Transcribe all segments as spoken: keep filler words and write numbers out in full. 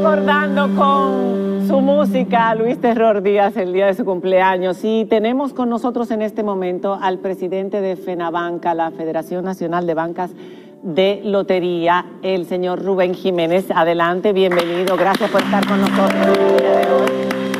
recordando con su música a Luis Terror Díaz el día de su cumpleaños. Y tenemos con nosotros en este momento al presidente de FENABANCA, la Federación Nacional de Bancas de Lotería, el señor Rubén Jiménez. Adelante, bienvenido. Gracias por estar con nosotros el día de hoy.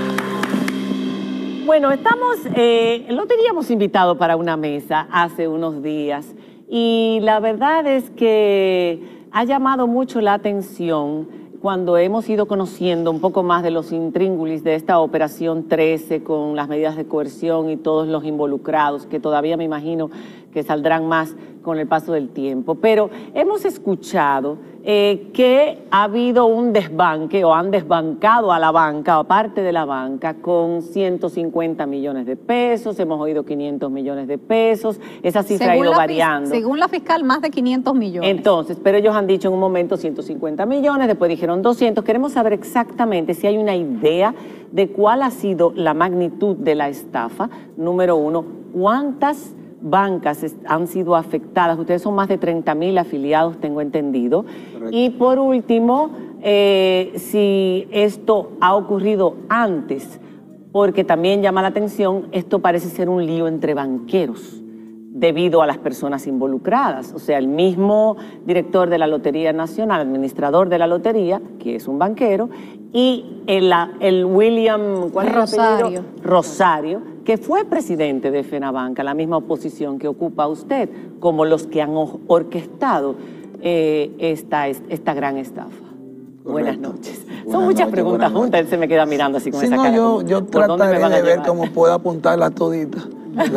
Bueno, estamos, eh, lo teníamos invitado para una mesa hace unos días y la verdad es que ha llamado mucho la atención cuando hemos ido conociendo un poco más de los intríngulis de esta operación trece con las medidas de coerción y todos los involucrados, que todavía me imagino que saldrán más con el paso del tiempo. Pero hemos escuchado eh, que ha habido un desbanque o han desbancado a la banca o parte de la banca con ciento cincuenta millones de pesos, hemos oído quinientos millones de pesos, esa cifra según ha ido variando. Según la fiscal, más de quinientos millones. Entonces, pero ellos han dicho en un momento ciento cincuenta millones, después dijeron doscientos. Queremos saber exactamente si hay una idea de cuál ha sido la magnitud de la estafa. Número uno, ¿cuántas bancas han sido afectadas? Ustedes son más de treinta mil afiliados, tengo entendido. Correcto. Y por último, eh, si esto ha ocurrido antes, porque también llama la atención, esto parece ser un lío entre banqueros debido a las personas involucradas. O sea, el mismo director de la Lotería Nacional, administrador de la lotería, que es un banquero, y el, el William, ¿cuál es el apellido? Rosario, que fue presidente de FENABANCA, la misma oposición que ocupa usted, como los que han orquestado eh, esta, esta gran estafa. Correcto. Buenas noches. Buenas Son muchas noches, preguntas juntas, él se me queda mirando así con sí, esa no, cara. Yo, yo trataré de ver cómo puedo apuntarlas toditas,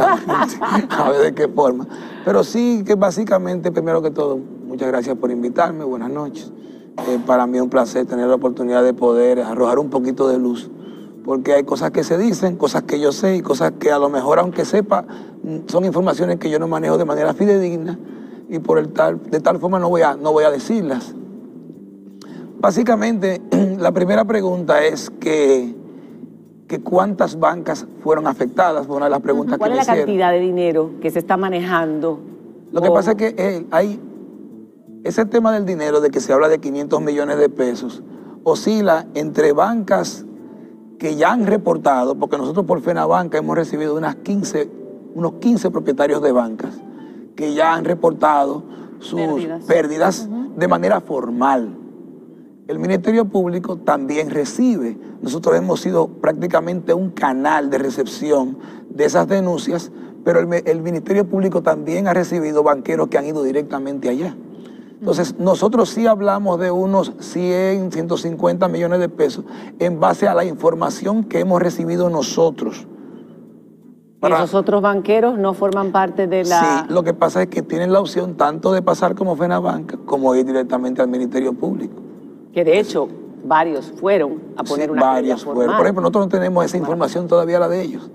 a ver de qué forma. Pero sí que básicamente, primero que todo, muchas gracias por invitarme, buenas noches. Eh, para mí es un placer tener la oportunidad de poder arrojar un poquito de luz, porque hay cosas que se dicen, cosas que yo sé y cosas que a lo mejor, aunque sepa, son informaciones que yo no manejo de manera fidedigna y por el tal, de tal forma no voy a, no voy a decirlas. Básicamente, la primera pregunta es que, que ¿cuántas bancas fueron afectadas? Fue una de las preguntas que me hicieron. ¿Cuál es la cantidad de dinero que se está manejando? Lo que o... pasa es que eh, hay ese tema del dinero, de que se habla de quinientos millones de pesos, oscila entre bancas que ya han reportado, porque nosotros por FENABANCA hemos recibido unas quince, unos quince propietarios de bancas que ya han reportado sus pérdidas, pérdidas uh-huh. de manera formal. El Ministerio Público también recibe. Nosotros hemos sido prácticamente un canal de recepción de esas denuncias, pero el, el Ministerio Público también ha recibido banqueros que han ido directamente allá. Entonces, nosotros sí hablamos de unos cien, ciento cincuenta millones de pesos en base a la información que hemos recibido nosotros. Para... ¿Esos otros banqueros no forman parte de la...? Sí, lo que pasa es que tienen la opción tanto de pasar como FENABANCA como ir directamente al Ministerio Público. Que de hecho, varios fueron a poner sí, una varios fueron. Por ejemplo, nosotros no tenemos esa información todavía, la de ellos.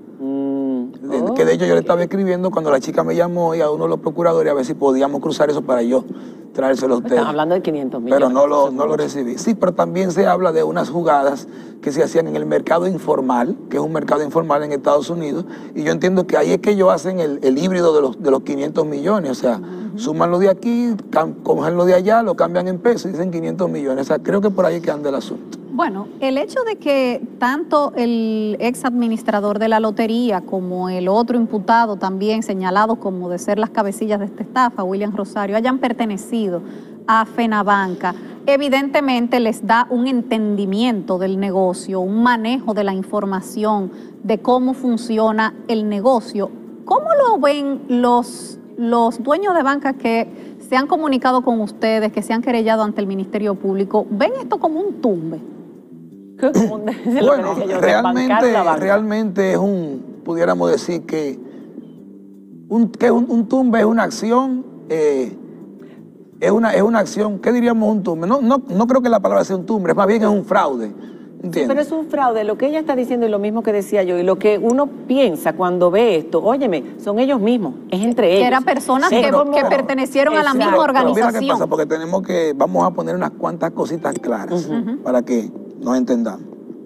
Oh, que de hecho yo le estaba escribiendo cuando la chica me llamó y a uno de los procuradores a ver si podíamos cruzar eso para yo traérselo a ustedes. Están hablando de quinientos millones. Pero no lo, no lo recibí. Sí, pero también se habla de unas jugadas que se hacían en el mercado informal, que es un mercado informal en Estados Unidos, y yo entiendo que ahí es que ellos hacen el, el híbrido de los, de los quinientos millones, o sea, uh-huh. suman lo de aquí, cogen lo de allá, lo cambian en pesos y dicen quinientos millones. O sea, creo que por ahí es que anda el asunto. Bueno, el hecho de que tanto el ex administrador de la lotería como el otro imputado también señalado como de ser las cabecillas de esta estafa, William Rosario, hayan pertenecido a FENABANCA, evidentemente les da un entendimiento del negocio, un manejo de la información, de cómo funciona el negocio. ¿Cómo lo ven los, los dueños de bancas que se han comunicado con ustedes, que se han querellado ante el Ministerio Público? ¿Ven esto como un tumbe? Bueno, realmente, realmente es un, pudiéramos decir que, un, que un, un tumbe es una acción, eh, es, una, es una acción, ¿qué diríamos un tumbe? No, no, no creo que la palabra sea un tumbe, más bien es un fraude. Sí, pero es un fraude, lo que ella está diciendo es lo mismo que decía yo, y lo que uno piensa cuando ve esto, óyeme, son ellos mismos, es entre ellos. Que eran personas sí, que, como, que pertenecieron exacto. a la misma organización. Pero mira qué pasa, porque tenemos que, vamos a poner unas cuantas cositas claras uh-huh. para que nos entendamos.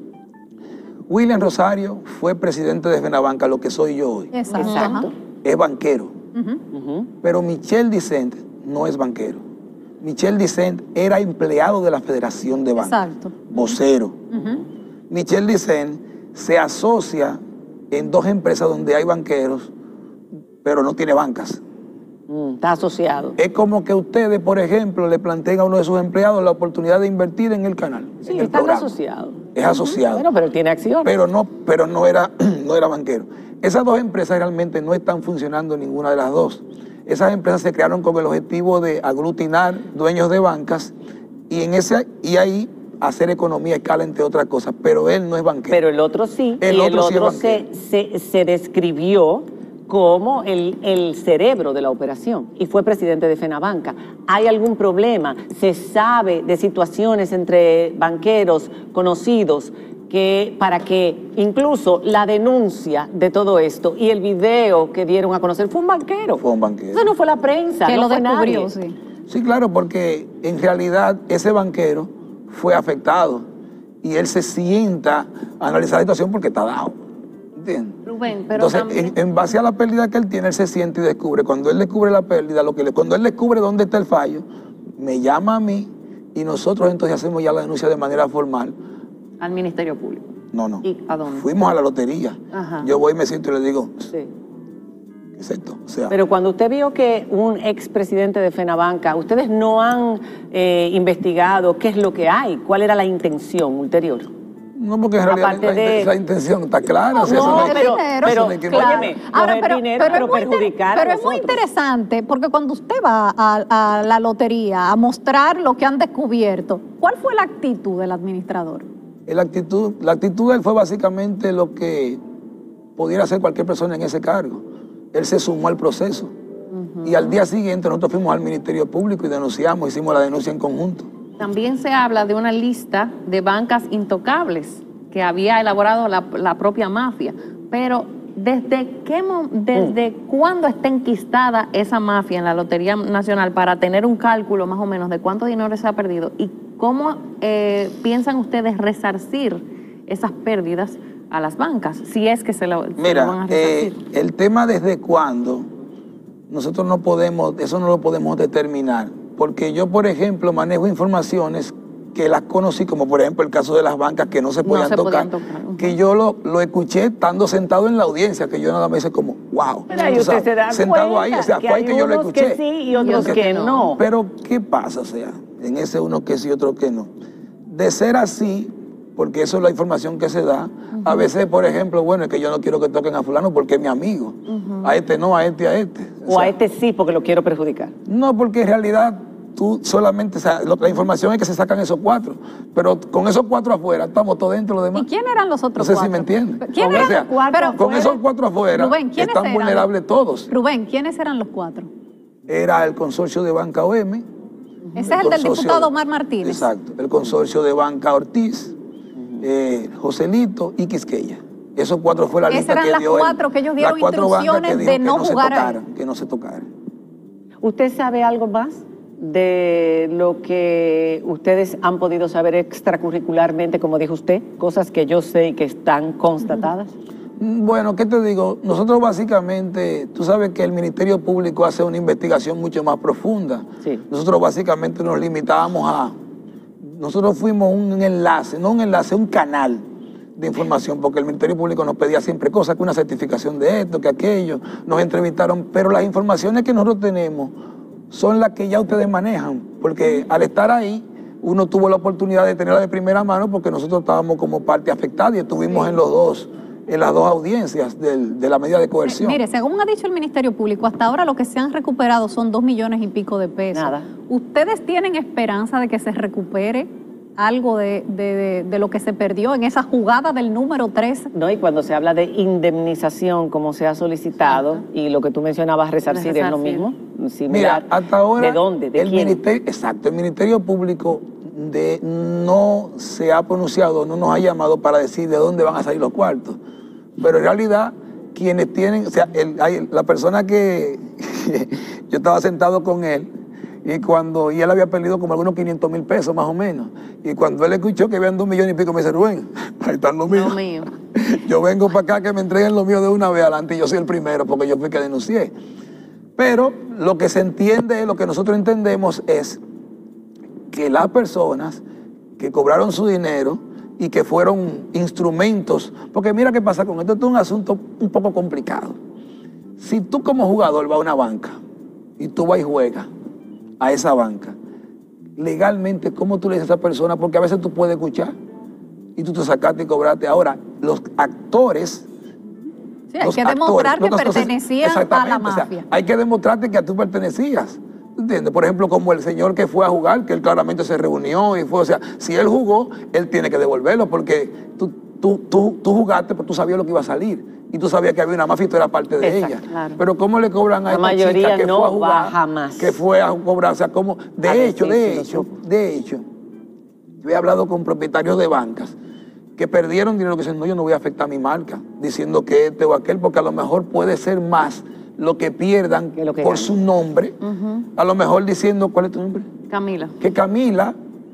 William Rosario fue presidente de FENABANCA, lo que soy yo hoy. Exacto. Exacto. Es banquero. Uh-huh. Uh-huh. Pero Michel Dicent no es banquero. Michel Dicent era empleado de la Federación de Bancas. Exacto. vocero. Ujú. Michelle Dicen se asocia en dos empresas donde hay banqueros, pero no tiene bancas. Mm, está asociado. Es como que ustedes, por ejemplo, le planteen a uno de sus empleados la oportunidad de invertir en el canal, Sí, en el están programa. asociados. Es asociado. Bueno, pero él tiene acciones. Pero no, pero no era, no era banquero. Esas dos empresas realmente no están funcionando ninguna de las dos. Esas empresas se crearon con el objetivo de aglutinar dueños de bancas y en ese y ahí hacer economía a escala, entre otras cosas. Pero él no es banquero. Pero el otro sí. El y otro el sí es otro se, banquero. se, se describió como el, el cerebro de la operación y fue presidente de FENABANCA. ¿Hay algún problema? ¿Se sabe de situaciones entre banqueros conocidos que para que incluso la denuncia de todo esto y el video que dieron a conocer fue un banquero? Fue un banquero. Eso no fue la prensa, Que no lo fue descubrió, nadie. sí. Sí, claro, porque en realidad ese banquero fue afectado y él se sienta a analizar la situación porque está dado. ¿Entiendes? Rubén, pero Entonces, también... en, en base a la pérdida que él tiene, él se siente y descubre. Cuando él descubre la pérdida, lo que le, cuando él descubre dónde está el fallo, me llama a mí y nosotros entonces hacemos ya la denuncia de manera formal. Al Ministerio Público. No, no. ¿Y a dónde? Fuimos a la lotería. Ajá. Yo voy y me siento y le digo, Sí. ¿qué es esto? O sea, Pero cuando usted vio que un expresidente de FENABANCA, ustedes no han eh, investigado qué es lo que hay, cuál era la intención ulterior. no, porque en realidad aparte la, de- la intención está clara. o sea, No, eso no hay- pero, dinero, pero, eso no hay que- óyeme, Ahora, coger pero, dinero, pero pero, es muy inter- perjudicar a pero es muy nosotros. interesante porque cuando usted va a, a la lotería a mostrar lo que han descubierto, ¿cuál fue la actitud del administrador? La actitud, la actitud de él fue básicamente lo que pudiera hacer cualquier persona en ese cargo. Él se sumó al proceso. Y al día siguiente nosotros fuimos al Ministerio Público y denunciamos, hicimos la denuncia en conjunto. También se habla de una lista de bancas intocables que había elaborado la, la propia mafia. Pero, ¿desde qué mo- desde cuándo está enquistada esa mafia en la Lotería Nacional para tener un cálculo más o menos de cuánto dinero se ha perdido? ¿Y cómo eh, piensan ustedes resarcir esas pérdidas a las bancas, si es que se lo, se lo van Mira, a eh, resarcir? el tema desde cuándo, nosotros no podemos, eso no lo podemos determinar. Porque yo, por ejemplo, manejo informaciones que las conocí, como por ejemplo el caso de las bancas que no se podían, se tocar, podían tocar, ujú. que yo lo, lo escuché estando sentado en la audiencia, que yo nada más hice como, wow. Pero ahí Tú usted sabes, se da sentado cuenta ahí, o sea, que fue ahí hay que yo lo unos escuché. que sí y otros otros que, que no. no. Pero, ¿qué pasa? O sea, en ese uno que sí y otro que no. De ser así, porque eso es la información que se da, a veces, por ejemplo, bueno, es que yo no quiero que toquen a fulano porque es mi amigo. A este no, a este, a este. O a sea, este sí, porque lo quiero perjudicar. No, porque en realidad tú solamente, o sea, lo- la información es que se sacan esos cuatro, pero con esos cuatro afuera, estamos todos dentro los demás. ¿Y quién eran los No otros sé si cuatro? me entienden. ¿Quién O eran sea, los cuatro? pero con afuera? esos cuatro afuera, Rubén, ¿quiénes están eran? vulnerables todos. Rubén, ¿quiénes eran los cuatro? Era el consorcio de Banca O M. Ese es el del consorcio diputado de- Omar Martínez. Exacto, el consorcio de Banca Ortiz, eh, Joselito y Quisqueya. Esos cuatro fue la Esas lista eran que las dio él. cuatro que ellos dieron Las cuatro bancas instrucciones que dijo de que no se jugar ahí. tocaran, que no se tocaran. ¿Usted sabe algo más de lo que ustedes han podido saber extracurricularmente, como dijo usted? Cosas que yo sé y que están constatadas. Bueno, ¿qué te digo? Nosotros básicamente, tú sabes que el Ministerio Público hace una investigación mucho más profunda. Sí. Nosotros básicamente nos limitábamos a... Nosotros fuimos un enlace, no un enlace, un canal de información, porque el Ministerio Público nos pedía siempre cosas, que una certificación de esto, que aquello, nos entrevistaron, pero las informaciones que nosotros tenemos son las que ya ustedes manejan, porque al estar ahí, uno tuvo la oportunidad de tenerla de primera mano, porque nosotros estábamos como parte afectada y estuvimos en los dos, en las dos audiencias del- de la medida de coerción. Mire, según ha dicho el Ministerio Público, hasta ahora lo que se han recuperado son dos millones y pico de pesos. Nada. ¿Ustedes tienen esperanza de que se recupere algo de, de- de- de lo que se perdió en esa jugada del número tres? ¿No? Y cuando se habla de indemnización, como se ha solicitado, y lo que tú mencionabas, resarcir, es lo Resarcir. mismo. Mira, Similar. hasta ahora... ¿De dónde? ¿De el quién? Ministerio, exacto, el Ministerio Público de, no se ha pronunciado, no nos ha llamado para decir de dónde van a salir los cuartos. Pero en realidad, quienes tienen, o sea, el- hay- la persona que yo estaba sentado con él, y cuando y él había perdido como algunos quinientos mil pesos más o menos, y cuando él escuchó que habían dos millones y pico, me dice, Rubén, ahí están los míos. Lo mío. Yo vengo para acá que me entreguen lo mío de una vez adelante y yo soy el primero porque yo fui que denuncié. Pero lo que se entiende, lo que nosotros entendemos es que las personas que cobraron su dinero y que fueron instrumentos. Porque mira qué pasa con esto, esto es un asunto un poco complicado. Si tú como jugador vas a una banca y tú vas y juegas a esa banca, legalmente, ¿cómo tú le dices a esa persona? Porque a veces tú puedes escuchar y tú te sacaste y cobraste. Ahora, los actores... Sí, hay que demostrar que entonces, pertenecían a la mafia. O sea, hay que demostrarte que tú pertenecías. ¿Entiendes? Por ejemplo, como el señor que fue a jugar, que él claramente se reunió y fue, o sea, si él jugó, él tiene que devolverlo porque tú, tú, tú, tú jugaste, pero tú sabías lo que iba a salir y tú sabías que había una mafia y tú eras parte de Exacto, ella. claro. Pero ¿cómo le cobran a La esta mayoría chica que no fue a jugar, va jamás. que fue a cobrar? O sea, ¿cómo? De A hecho, de decírselo. hecho, de hecho, yo he hablado con propietarios de bancas que perdieron dinero, que dicen, no, yo no voy a afectar mi marca, diciendo que este o aquel, porque a lo mejor puede ser más lo que pierdan Que lo que por ganan. su nombre, Ujú. a lo mejor diciendo, ¿cuál es tu nombre? Camila. Que Camila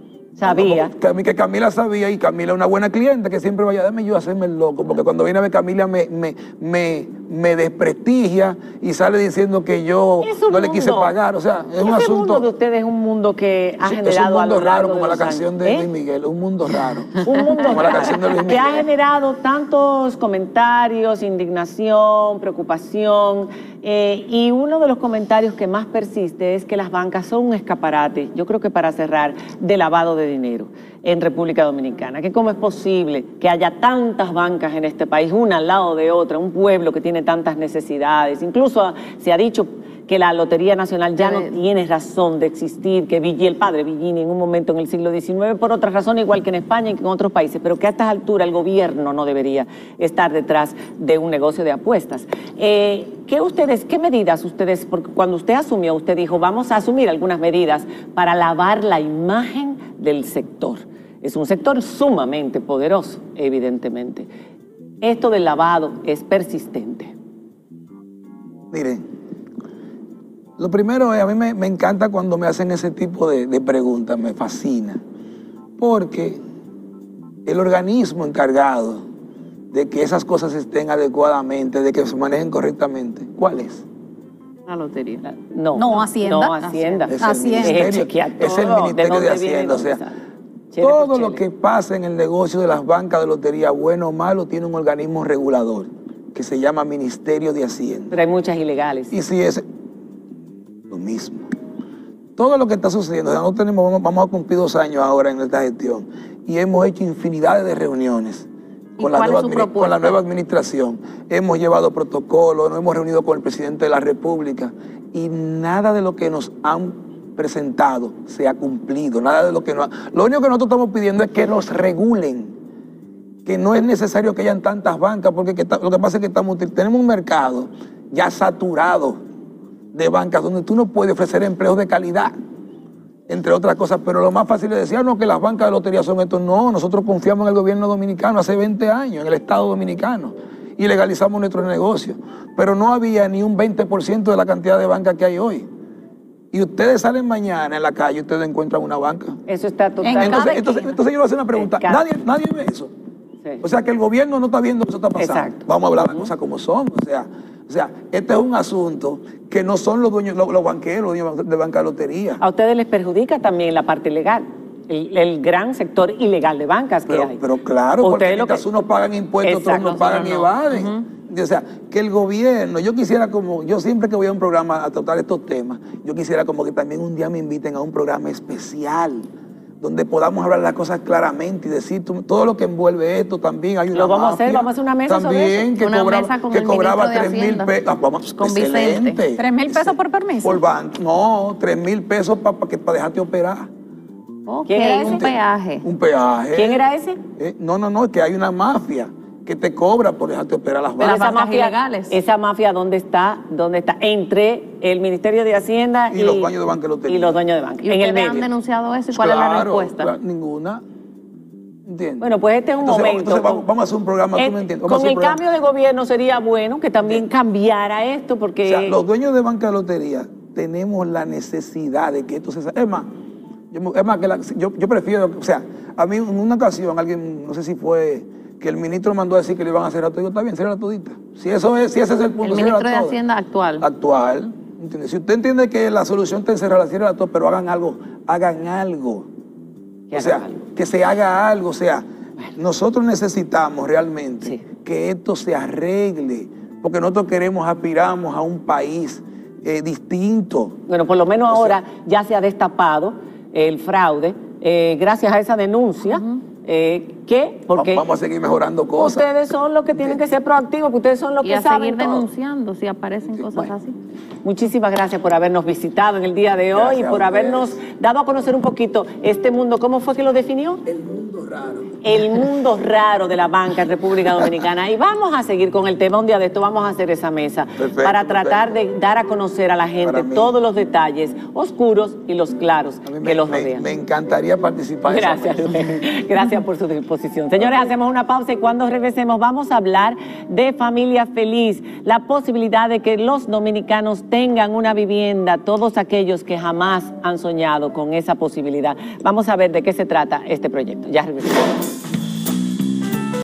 Sabía. Que, que Camila sabía, y Camila es una buena cliente que siempre vaya, dame yo a hacerme el loco, porque cuando viene a ver Camila me, me, me, me desprestigia y sale diciendo que yo Es un no le quise mundo. pagar. O sea, es un Ese asunto. mundo de ustedes es un mundo que ha Sí, es un generado a mundo lo largo raro, de como la los canción años. de ¿Eh? Luis Miguel, un mundo raro. Un mundo Como la canción de Luis que ha Miguel. generado tantos comentarios, indignación, preocupación, eh, y uno de los comentarios que más persiste es que las bancas son un escaparate, yo creo que para cerrar, de lavado de dinero en República Dominicana. Que cómo es posible que haya tantas bancas en este país, una al lado de otra, un pueblo que tiene tantas necesidades. Incluso se ha dicho que la Lotería Nacional ya no tiene razón de existir, que Villini, el padre Villini en un momento en el siglo diecinueve, por otras razones, igual que en España y que en otros países, pero que a estas alturas el gobierno no debería estar detrás de un negocio de apuestas. Eh, ¿qué ustedes, qué medidas ustedes, porque cuando usted asumió, usted dijo, vamos a asumir algunas medidas para lavar la imagen del sector? Es un sector sumamente poderoso, evidentemente. Esto del lavado es persistente. Mire, lo primero es, a mí me, me encanta cuando me hacen ese tipo de, de preguntas, me fascina, porque el organismo encargado de que esas cosas estén adecuadamente, de que se manejen correctamente, ¿cuál es? La lotería. No, No, Hacienda. No, Hacienda. Es Hacienda. el Es ministerio, chequear es el todo, ministerio de de, dónde viene, Hacienda. O dónde sea, sale. Chele por todo lo chele. que pasa en el negocio de las bancas de lotería, bueno o malo, tiene un organismo regulador que se llama Ministerio de Hacienda. Pero hay muchas ilegales. Y si es lo mismo. Todo lo que está sucediendo, o sea, nosotros tenemos, vamos, vamos a cumplir dos años ahora en esta gestión y hemos hecho infinidades de reuniones ¿Y con la, cuál es nueva, su admini- con propuesta? la nueva administración. Hemos llevado protocolos, nos hemos reunido con el presidente de la República y nada de lo que nos han presentado se ha cumplido. Nada de lo que nos ha... Lo único que nosotros estamos pidiendo es que nos regulen, que no es necesario que hayan tantas bancas, porque que ta- lo que pasa es que estamos, tenemos un mercado ya saturado de bancas donde tú no puedes ofrecer empleos de calidad, entre otras cosas, pero lo más fácil es decir, ah, no, que las bancas de lotería son esto. No, nosotros confiamos en el gobierno dominicano hace veinte años, en el Estado dominicano, y legalizamos nuestros negocios, pero no había ni un veinte por ciento de la cantidad de bancas que hay hoy. Y ustedes salen mañana en la calle y ustedes encuentran una banca. Eso está En totalmente... cada Entonces, entonces, entonces yo le voy a hacer una pregunta. En cada- Nadie, nadie ve eso. Sí. O sea, que el gobierno no está viendo que eso está pasando. Exacto. Vamos a hablar de cosas como son. O sea, o sea, este es un asunto que no son los dueños, los, los banqueros, los dueños de banca de lotería. A ustedes les perjudica también la parte legal, el, el gran sector ilegal de bancas que Pero, hay. pero claro, porque Ustedes lo mientras que- unos pagan impuestos, otros Exacto, no pagan y nosotros no. evaden. O sea, que el gobierno, yo quisiera como, yo siempre que voy a un programa a tratar estos temas, yo quisiera como que también un día me inviten a un programa especial, donde podamos hablar las cosas claramente y decir tú- todo lo que envuelve esto también. Hay una Lo vamos a hacer, mafia vamos a hacer una mesa sobre también eso. que, Una cobra- mesa con que el cobraba ministro de tres mil Hacienda, pesos. Ah, vamos, con excelente. Vicente. ¿Tres mil pesos por permiso? Por banco, no, tres mil pesos para dejarte operar. Ok, ¿Quién era un ese? peaje. Un peaje. ¿Quién era ese? Eh, no, no, no, es que hay una mafia que te cobra por dejarte operar las Pero bancas. las bancas ilegales. Esa mafia, ¿dónde está? ¿Dónde está? Entre el Ministerio de Hacienda Y los dueños de banca de lotería. Y los dueños de banca. ¿Y En el ustedes han medio. denunciado eso? ¿Y cuál es la Claro, respuesta? claro, ninguna. ¿Entiendes? Bueno, pues este es un Entonces, momento. entonces vamos, vamos a hacer un programa, Eh, tú me entiendes. Vamos a con hacer el un programa. cambio de gobierno sería bueno que también cambiara esto, porque... O sea, los dueños de banca de lotería tenemos la necesidad de que esto se... Es más, yo, es más que la- yo, yo prefiero, o sea, a mí en una ocasión alguien, no sé si fue, que el ministro mandó a decir que le iban a cerrar todo. Digo, está bien, cierra todita. Si eso es, si ese es el punto, El ciérrala ministro de toda. Hacienda actual. Actual. ¿Entiende? Si usted entiende que la solución está en cerrarla, ciérrala todo, pero hagan algo, hagan algo. Que O sea, hagan algo. que se haga algo. O sea, nosotros necesitamos realmente Sí. que esto se arregle, porque nosotros queremos, aspiramos a un país eh, distinto. Bueno, por lo menos O sea, ahora ya se ha destapado el fraude eh, gracias a esa denuncia. eh, que porque Vamos a seguir mejorando cosas. ustedes son los que tienen que ser proactivos, porque ustedes son los Y que a saben seguir todo. denunciando si aparecen cosas Bueno. así. Muchísimas gracias por habernos visitado en el día de hoy Gracias y a por ustedes. habernos dado a conocer un poquito este mundo. ¿Cómo fue que lo definió? El mundo raro. El mundo raro de la banca en República Dominicana. Y vamos a seguir con el tema. Un día de esto vamos a hacer esa mesa Perfecto, para tratar perfecto. de dar a conocer a la gente Para mí. todos los detalles oscuros y los claros A mí que me, los me- rodean. me encantaría participar en esa Gracias, mesa. Rubén. Gracias por su disposición. Señores, hacemos una pausa y cuando regresemos vamos a hablar de familia feliz, la posibilidad de que los dominicanos tengan una vivienda, todos aquellos que jamás han soñado con esa posibilidad. Vamos a ver de qué se trata este proyecto. Ya regresamos.